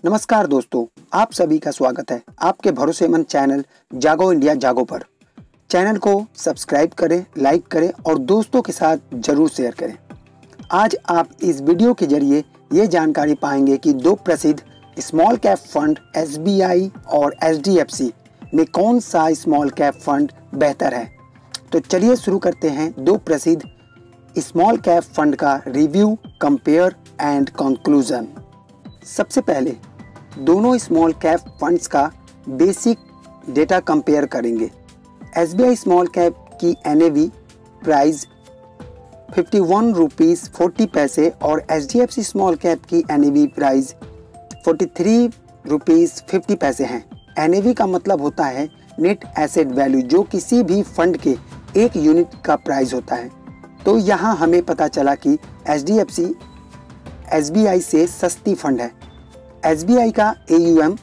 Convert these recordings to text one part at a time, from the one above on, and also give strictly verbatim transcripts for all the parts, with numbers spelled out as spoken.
नमस्कार दोस्तों, आप सभी का स्वागत है आपके भरोसेमंद चैनल जागो इंडिया जागो पर। चैनल को सब्सक्राइब करें, लाइक करें और दोस्तों के साथ जरूर शेयर करें। आज आप इस वीडियो के जरिए ये जानकारी पाएंगे कि दो प्रसिद्ध small cap fund S B I और एच डी एफ सी में कौन सा स्मॉल कैप फंड बेहतर है। तो चलिए शुरू करते हैं दो प्रसिद्ध स्मॉल कैप फंड का रिव्यू, कंपेयर एंड कंक्लूजन। सबसे पहले दोनों स्मॉल कैप फंड्स का बेसिक डेटा कंपेयर करेंगे। S B I small cap की एन ए वी प्राइस इक्यावन रुपीस चालीस पैसे और H D F C small cap की एन ए वी प्राइस तैंतालीस रुपीस पचास पैसे हैं। एन ए वी का मतलब होता है नेट एसेट वैल्यू, जो किसी भी फंड के एक यूनिट का प्राइस होता है। तो यहाँ हमें पता चला कि H D F C S B I से सस्ती फंड है। एस बी आई का A U M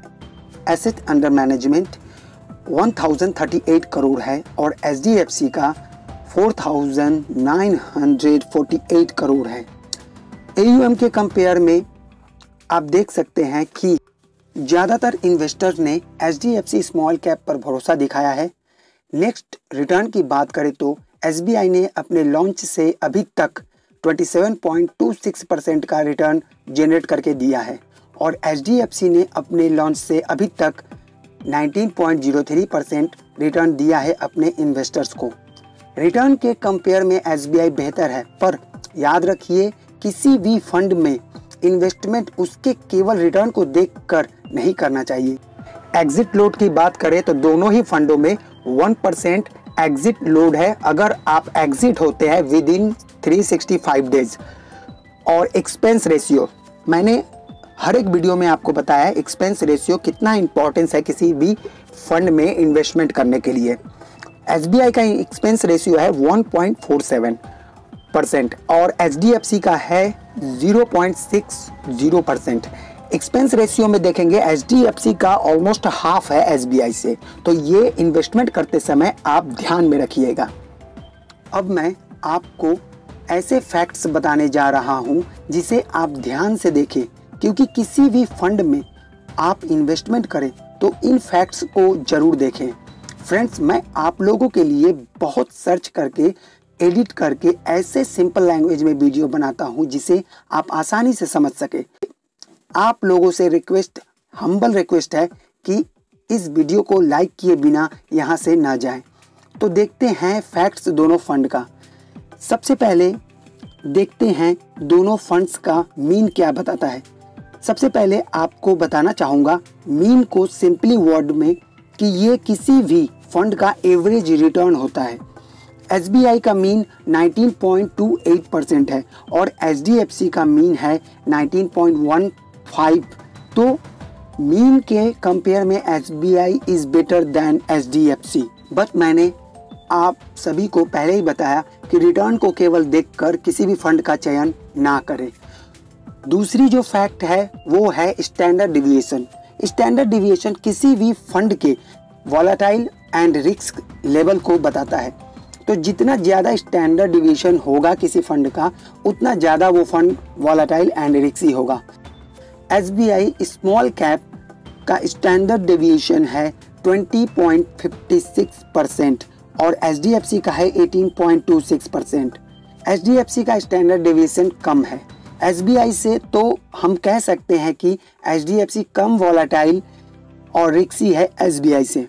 asset under management एक हज़ार अड़तीस करोड़ है और एच डी एफ सी का चार हज़ार नौ सौ अड़तालीस करोड़ है। ए यू एम के कंपेयर में आप देख सकते हैं कि ज़्यादातर इन्वेस्टर्स ने H D F C small cap पर भरोसा दिखाया है। नेक्स्ट रिटर्न की बात करें तो एस बी आई ने अपने लॉन्च से अभी तक सत्ताईस पॉइंट दो छह परसेंट का रिटर्न जनरेट करके दिया है और एच डी एफ सी ने अपने लॉन्च से अभी तक उन्नीस पॉइंट शून्य तीन परसेंट रिटर्न दिया है अपने इन्वेस्टर्स को। रिटर्न के कंपेयर में एस बी आई बेहतर है, पर याद रखिए किसी भी फंड में इन्वेस्टमेंट उसके केवल रिटर्न को देखकर नहीं करना चाहिए। एग्जिट लोड की बात करें तो दोनों ही फंडों में एक परसेंट एग्जिट लोड है अगर आप एग्जिट होते हैं विद इन तीन सौ पैंसठ डेज। और एक्सपेंस रेशियो, मैंने हर एक वीडियो में आपको बताया एक्सपेंस रेशियो कितना इंपॉर्टेंस है किसी भी फंड में इन्वेस्टमेंट करने के लिए। एस बी आई का एक्सपेंस रेशियो है एक पॉइंट चार सात परसेंट और एच डी एफ सी का है zero point six zero percent. Expense ratio में देखेंगे एच डी एफ सी का ऑलमोस्ट हाफ है एस बी आई से, तो ये इन्वेस्टमेंट करते समय आप ध्यान में रखिएगा। अब मैं आपको ऐसे फैक्ट्स बताने जा रहा हूं जिसे आप ध्यान से देखें, क्योंकि किसी भी फंड में आप इन्वेस्टमेंट करें तो इन फैक्ट्स को जरूर देखें। फ्रेंड्स, मैं आप लोगों के लिए बहुत सर्च करके एडिट करके ऐसे सिंपल लैंग्वेज में वीडियो बनाता हूं जिसे आप आसानी से समझ सके। आप लोगों से रिक्वेस्ट, हम्बल रिक्वेस्ट है कि इस वीडियो को लाइक किए बिना यहां से ना जाएं। तो देखते हैं फैक्ट्स दोनों फंड का। सबसे पहले देखते हैं दोनों फंड्स का मीन क्या बताता है। सबसे पहले आपको बताना चाहूँगा मीन को सिंपली वर्ड में कि ये किसी भी फंड का एवरेज रिटर्न होता है। एस बी आई का मीन उन्नीस पॉइंट दो आठ परसेंट है और एच डी एफ सी का मीन है उन्नीस पॉइंट एक पाँच। तो मीन के कंपेयर में S B I is better than H D F C. But मैंने आप सभी को पहले ही बताया कि रिटर्न को केवल देखकर किसी भी फंड का चयन ना करें। दूसरी जो फैक्ट है वो है स्टैंडर्ड डिविएशन। स्टैंडर्ड डिविएशन किसी भी फंड के वॉलेटाइल एंड रिस्क लेवल को बताता है। तो जितना ज़्यादा स्टैंडर्ड डिविएशन होगा किसी फंड का, उतना ज़्यादा वो फंड वॉलेटाइल एंड रिस्की होगा। S B I small cap का स्टैंडर्ड डिविएशन है बीस पॉइंट पाँच छह परसेंट और एच डी एफ सी का है अठारह पॉइंट दो छह percent. H D F C का स्टैंडर्ड डिविएशन कम है एस बी आई से, तो हम कह सकते हैं कि एच डी एफ सी कम वॉलेटाइल और रिस्की है एस बी आई से।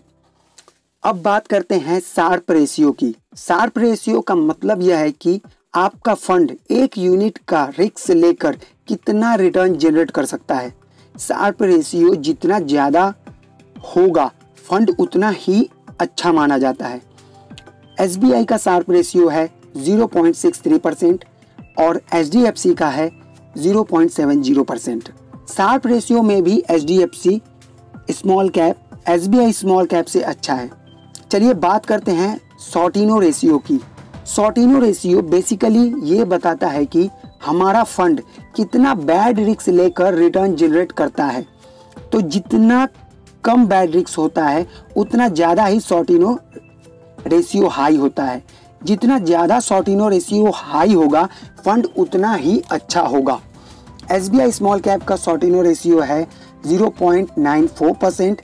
अब बात करते हैं शार्प रेशियो की। शार्प रेशियो का मतलब यह है कि आपका फंड एक यूनिट का रिस्क लेकर कितना रिटर्न जनरेट कर सकता है। शार्प रेशियो जितना ज़्यादा होगा फंड उतना ही अच्छा माना जाता है। एस बी आई का शार्प रेशियो है zero point six three percent और एच डी एफ सी का है zero point seven zero percent. Sharpe ratio में भी H D F C small cap S B I small cap से अच्छा है। चलिए बात करते हैं sortino रेशियो की। sortino रेशियो बेसिकली ये बताता है कि हमारा फंड कितना बैड रिस्क लेकर रिटर्न जनरेट करता है। तो जितना कम बैड रिस्क होता है उतना ज़्यादा ही sortino रेशियो हाई होता है। जितना ज़्यादा sortino रेशियो हाई होगा फंड उतना ही अच्छा होगा। S B I small cap का sortino रेशियो है zero point nine four percent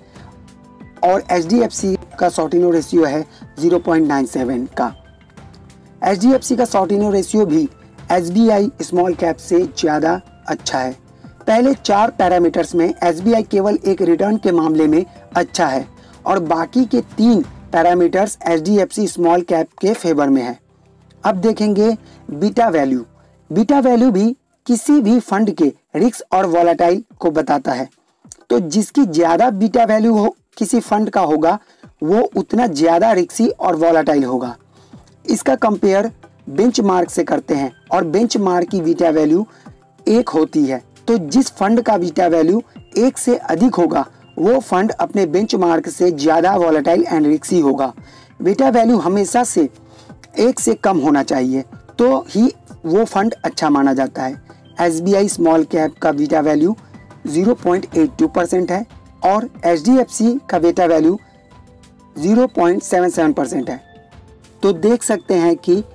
और एच डी एफ सी का sortino रेशियो है ज़ीरो पॉइंट नाइन सेवन का। एच डी एफ सी का sortino रेशियो भी S B I small cap से ज़्यादा अच्छा है। पहले चार पैरामीटर्स में एस बी आई केवल एक रिटर्न के मामले में अच्छा है और बाकी के तीन parameters H D F C small cap के फेवर में है। अब देखेंगे बीटा वैल्यू। बीटा वैल्यू भी किसी भी फंड के रिस्क और वॉलेटाइल को बताता है। तो जिसकी ज़्यादा बीटा वैल्यू हो किसी फंड का होगा वो उतना ज़्यादा रिस्की और वॉलेटाइल होगा। इसका कंपेयर बेंचमार्क से करते हैं और बेंचमार्क की बीटा वैल्यू एक होती है। तो जिस फंड का बीटा वैल्यू एक से अधिक होगा वो फंड अपने बेंचमार्क से ज़्यादा वॉलेटाइल एंड रिस्की होगा। बीटा वैल्यू हमेशा से एक से कम होना चाहिए तो ही वो फंड अच्छा माना जाता है। S B I small cap का beta value zero point eight two percent है और एच डी एफ सी का beta value zero point seven seven percent है। तो देख सकते हैं कि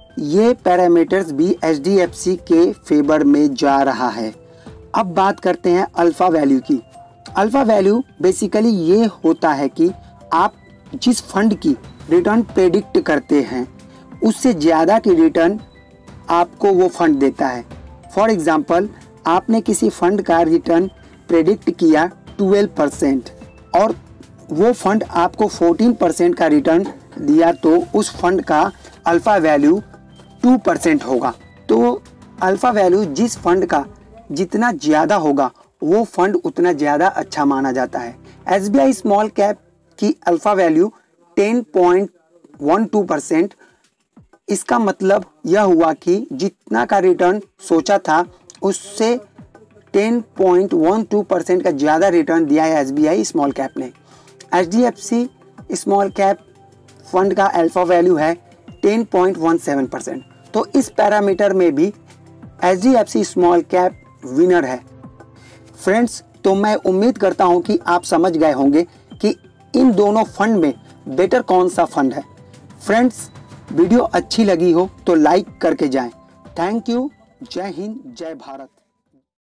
ये पैरामीटर्स भी एच डी एफ सी के फेवर में जा रहा है। अब बात करते हैं अल्फा वैल्यू की। अल्फा वैल्यू बेसिकली ये होता है कि आप जिस फंड की रिटर्न प्रेडिक्ट करते हैं उससे ज़्यादा की रिटर्न आपको वो फंड देता है। फॉर एग्जांपल आपने किसी फंड का रिटर्न प्रेडिक्ट किया ट्वेल्व परसेंट और वो फंड आपको फोर्टीन परसेंट का रिटर्न दिया तो उस फंड का अल्फा वैल्यू टू परसेंट होगा। तो अल्फा वैल्यू जिस फंड का जितना ज़्यादा होगा वो फंड उतना ज़्यादा अच्छा माना जाता है। S B I small cap की alpha value ten point one two percent. इसका मतलब यह हुआ कि जितना का रिटर्न सोचा था उससे ten point one two percent का ज़्यादा रिटर्न दिया है S B I small cap ने। H D F C small cap fund का अल्फा वैल्यू है ten point one seven percent. तो इस पैरामीटर में भी H D F C small cap winner है। फ्रेंड्स, तो मैं उम्मीद करता हूं कि आप समझ गए होंगे कि इन दोनों फंड में बेटर कौन सा फंड है। फ्रेंड्स, वीडियो अच्छी लगी हो तो लाइक करके जाएं। Thank you. जय हिंद, जय भारत।